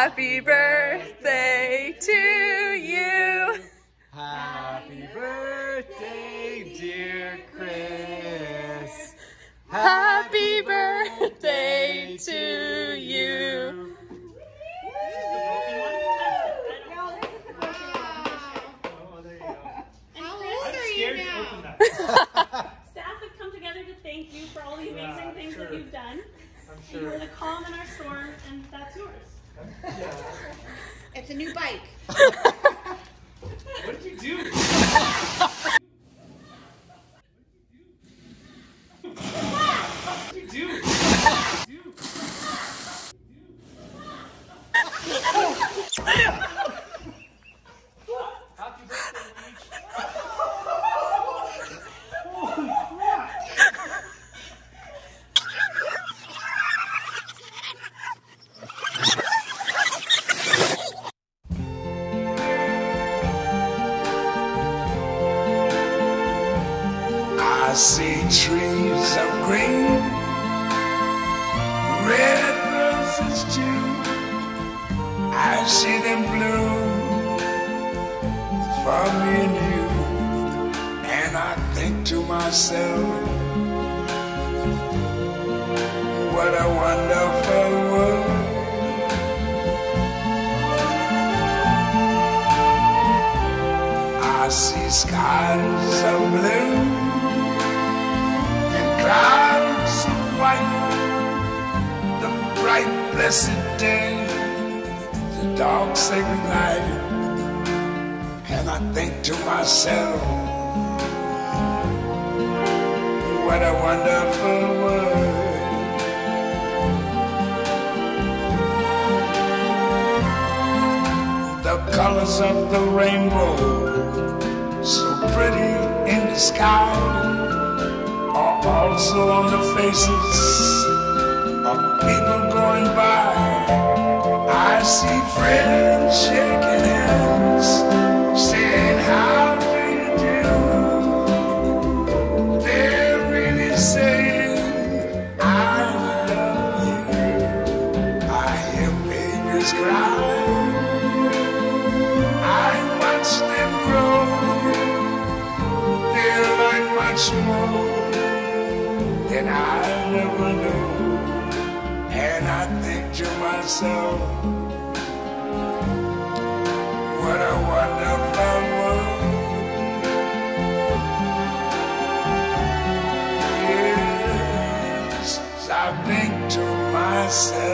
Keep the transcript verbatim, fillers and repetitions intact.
Happy birthday to you. Happy birthday, dear Chris. Happy birthday to you. Staff have come together to thank you for all the amazing yeah, things sure. that you've done. I'm You sure. were the calm in our storm, and that's yours. Yeah. It's a new bike. What did you do? What did you do? Happy birthday, Reach. Holy crap. I see trees of green, red roses too. I see them bloom for me and you, and I think to myself, what a wonderful world. I see skies of blue and clouds of white, the bright blessed day, the dark sacred night, and I think to myself, what a wonderful world. The colors of the rainbow, so pretty in the sky, are also on the faces of people going by. I see friends shaking hands, saying, how do you do? They're really saying, I love you. I hear babies cry, I watch them grow. They learn much more than I never knew. And I think to myself, what a wonderful world. Yes, I think to myself,